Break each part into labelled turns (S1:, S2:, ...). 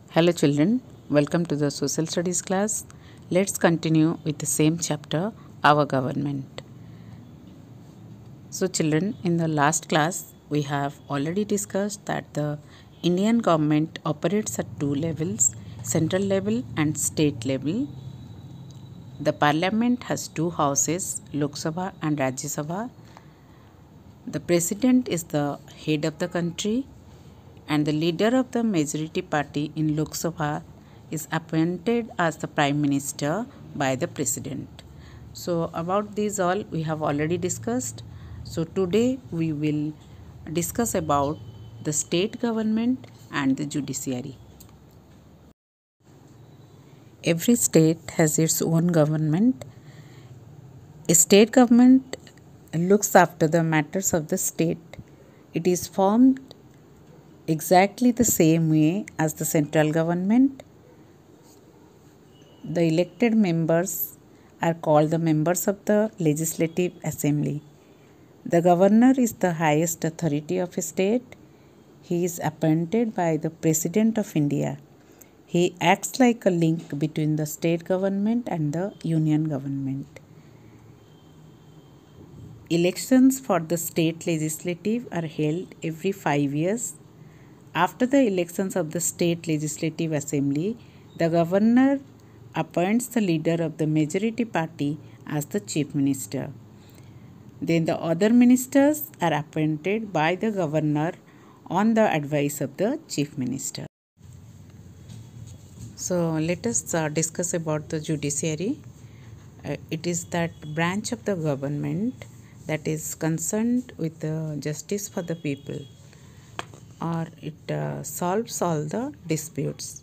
S1: Hello children, welcome to the social studies class. Let's continue with the same chapter, our government. So children, in the last class we have already discussed that the Indian government operates at two levels, central level and state level. The parliament has two houses, Lok Sabha and Rajya Sabha. The president is the head of the country and the leader of the majority party in Lok Sabha is appointed as the Prime Minister by the President. So about these all we have already discussed. So today we will discuss about the state government and the judiciary. Every state has its own government. A state government looks after the matters of the state. It is formed exactly the same way as the central government. The elected members are called the members of the Legislative Assembly. The governor is the highest authority of a state. He is appointed by the President of India. He acts like a link between the state government and the union government. Elections for the state legislative are held every 5 years. After the elections of the state legislative assembly, the governor appoints the leader of the majority party as the chief minister. Then the other ministers are appointed by the governor on the advice of the chief minister. So let us discuss about the judiciary. It is that branch of the government that is concerned with the justice for the people, or it solves all the disputes.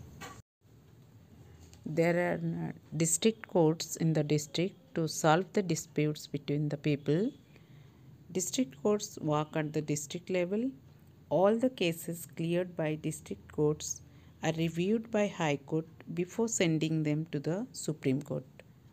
S1: There are district courts in the district to solve the disputes between the people. District courts work at the district level. All the cases cleared by district courts are reviewed by High Court before sending them to the Supreme Court.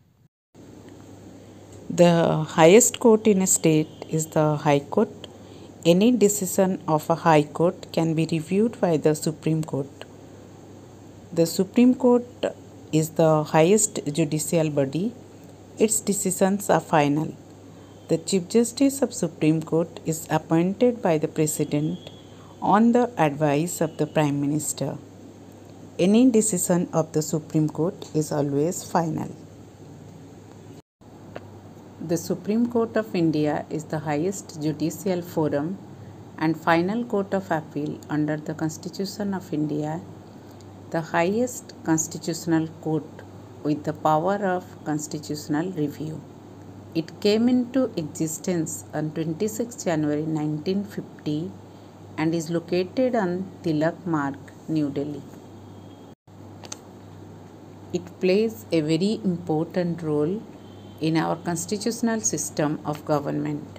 S1: The highest court in a state is the High Court. Any decision of a High Court can be reviewed by the Supreme Court. The Supreme Court is the highest judicial body. Its decisions are final. The Chief Justice of Supreme Court is appointed by the President on the advice of the Prime Minister. Any decision of the Supreme Court is always final. The Supreme Court of India is the highest judicial forum and final court of appeal under the Constitution of India, the highest constitutional court with the power of constitutional review. It came into existence on 26 January 1950 and is located on Tilak Marg, New Delhi. It plays a very important role in our constitutional system of government.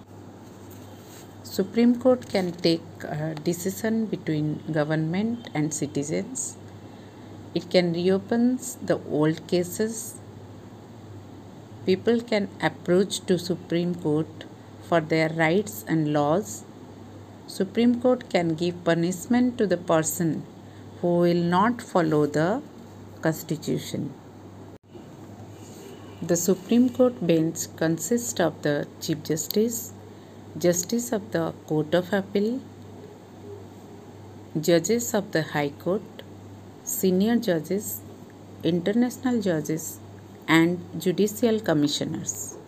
S1: Supreme Court can take a decision between government and citizens. It can reopen the old cases. People can approach to Supreme Court for their rights and laws. Supreme Court can give punishment to the person who will not follow the Constitution. The Supreme Court bench consists of the Chief Justice, Justice of the Court of Appeal, Judges of the High Court, Senior Judges, International Judges, and Judicial Commissioners.